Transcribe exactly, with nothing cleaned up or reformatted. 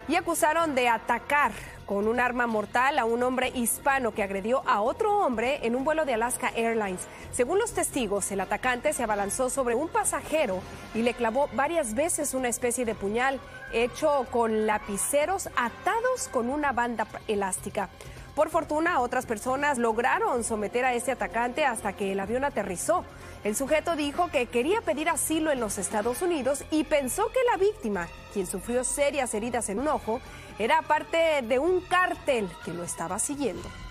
y acusaron de atacar con un arma mortal a un hombre hispano que agredió a otro hombre en un vuelo de Alaska Airlines. Según los testigos, el atacante se abalanzó sobre un pasajero y le clavó varias veces una especie de puñal hecho con lapiceros atados con una banda elástica. Por fortuna, otras personas lograron someter a este atacante hasta que el avión aterrizó. El sujeto dijo que quería pedir asilo en los Estados Unidos y pensó que la víctima, quien sufrió serias heridas en un ojo, era parte de un cártel que lo estaba siguiendo.